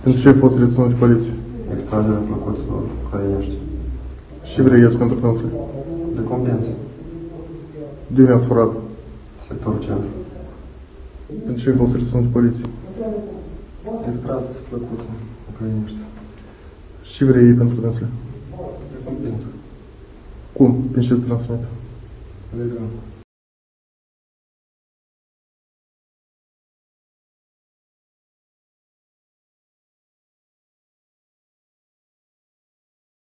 Pentru ce ai fost reținut de poliție? Extragerea plăcuților ucrainești. Și vrei ies pentru dânsul? De compensie. De unde ați furat? Sectorul centru. Pentru ce ai fost reținut de poliție? Extras plăcuțe ucrainești. Și vrei ei pentru dânsul? De compensie. Cum? Prin ce-ți transmit? Legal.